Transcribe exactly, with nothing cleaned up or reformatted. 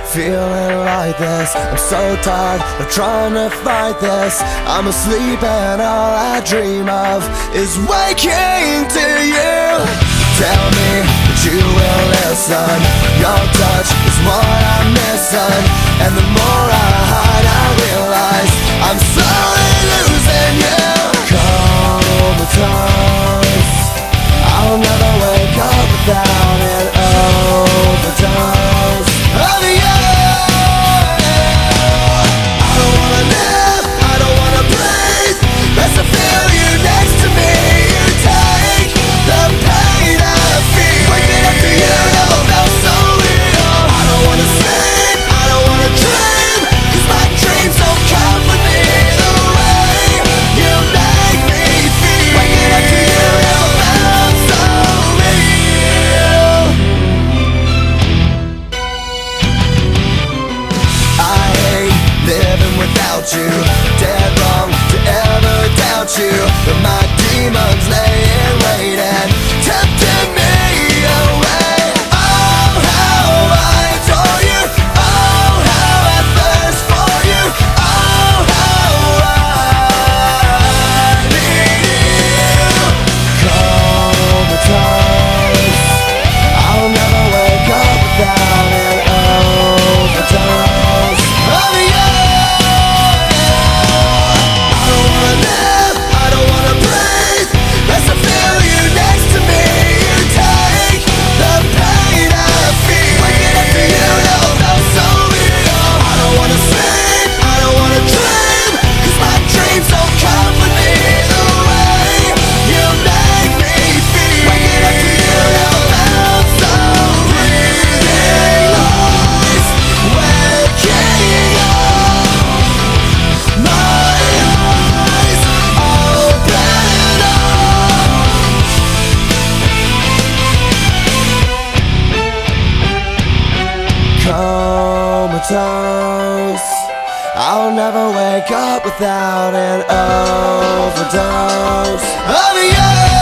feeling like this. I'm so tired of trying to fight this. I'm asleep and all I dream of is waking to you. Tell me that you will listen. Your touch is what I'm missing, and the more I hide, I realize I'm slowly losing you. Comatose, I'll never wake up without an overdose of you. I don't wanna live, I don't wanna breathe. Best to feel you next to me. You take the pain I feel. Waking up to you never felt so real. I don't wanna sleep, I don't wanna dream, 'cause my dreams don't come with me the way you make me feel. Waking up to you never felt so real. I hate living without you. Dead wrong to ever doubt you, but my demons lay in wait and tempting me away. Oh, how I adore you. Oh, how I thirst for you. Oh, how I need you. Comatose, I'll never wake up without an overdose of you. I don't wanna live, I don't wanna breathe. Best to feel you next to me. You take the pain I feel. Waking up to you never felt so real. I don't wanna sleep, I don't wanna dream, 'cause my dreams don't come with me the way you make me feel. Waking up to you never felt so real. Lost, waking up, my eyes open up. Comatose, I'll never wake up without an overdose of you.